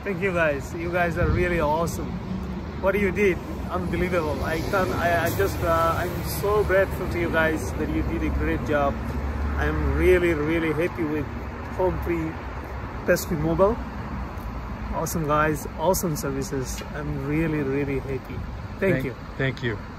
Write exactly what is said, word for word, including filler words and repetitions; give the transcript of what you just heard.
Thank you guys. You guys are really awesome. What you did, unbelievable. I can't. I, I just. Uh, I'm so grateful to you guys that you did a great job. I'm really, really happy with Home Free Pestry Mobile. Awesome guys. Awesome services. I'm really, really happy. Thank, thank you. Thank you.